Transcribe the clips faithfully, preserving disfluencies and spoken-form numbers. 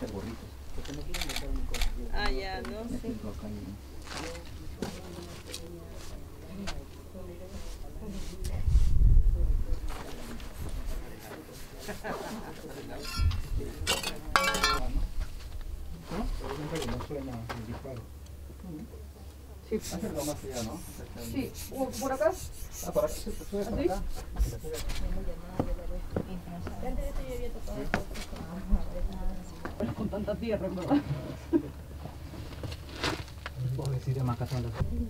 hacer gorritos. Porque no quieren meter mi cosa. Ah, ya, ¿no? Sí. Acá y... ¿no? Por ejemplo, que no suena el disparo. Sí. Hacerlo más allá, ¿no? Sí. ¿Por acá? Ah, por acá, sí, pues sube por acá. Con tanta tierra, ¿verdad? Pobrecita Macazón.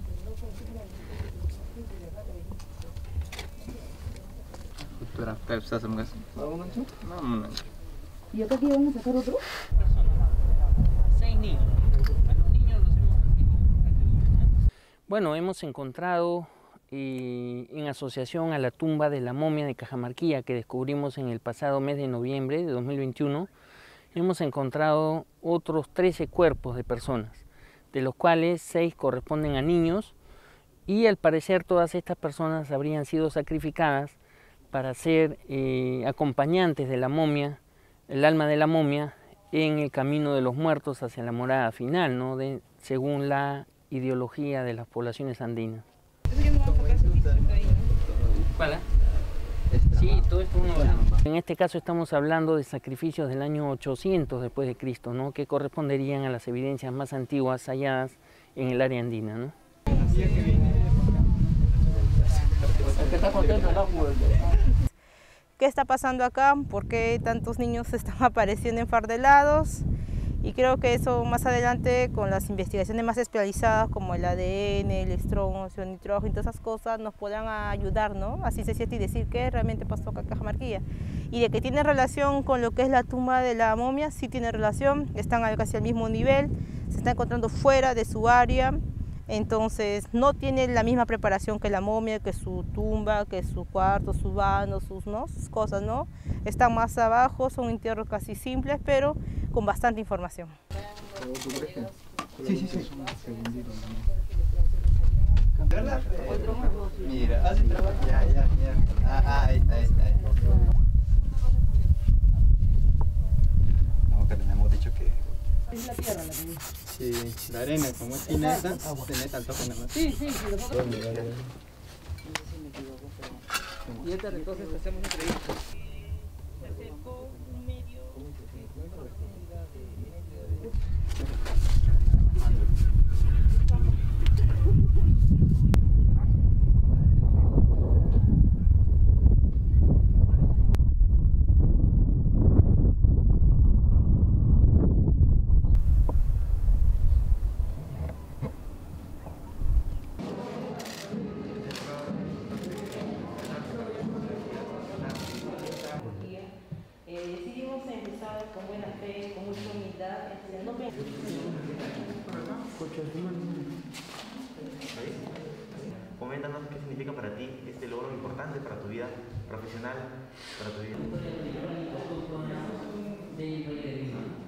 ¿Y acá aquí vamos a sacar otro? Seis niños. A los niños los hemos... Bueno, hemos encontrado eh, en asociación a la tumba de la momia de Cajamarquilla que descubrimos en el pasado mes de noviembre de dos mil veintiuno, hemos encontrado otros trece cuerpos de personas, de los cuales seis corresponden a niños y al parecer todas estas personas habrían sido sacrificadas para ser eh, acompañantes de la momia, el alma de la momia, en el camino de los muertos hacia la morada final, ¿no? de, según la ideología de las poblaciones andinas. ¿Cuál? Sí, todo esto uno va. En este caso estamos hablando de sacrificios del año ochocientos después de Cristo, ¿no? que corresponderían a las evidencias más antiguas halladas en el área andina, ¿no? ¿Qué está pasando acá? ¿Por qué tantos niños están apareciendo enfardelados? Y creo que eso más adelante, con las investigaciones más especializadas como el A D N, el estroncio, el nitrógeno y todas esas cosas, nos podrán ayudar, ¿no? Así se siente y decir qué realmente pasó acá en Cajamarquilla. Y de que tiene relación con lo que es la tumba de la momia, sí tiene relación, están casi al mismo nivel, se está encontrando fuera de su área. Entonces no tiene la misma preparación que la momia, que su tumba, que su cuarto, su vano, sus, ¿no? sus cosas, ¿no? Están más abajo, son entierros casi simples, pero con bastante información. Sí, sí, sí. Mira, hace trabajo. Ya, ya, ya. Ah, ahí está, ahí está. No, que le hemos dicho que... Es la tierra la que dice. Sí, la arena, como es fineta, tiene tanto que nada. Sí, sí, sí. Nosotros... Y esta entonces hacemos entrevistas. Decidimos empezar con buena fe, con mucha humildad, no Coméntanos qué significa para ti este logro importante para tu vida profesional, para tu vida.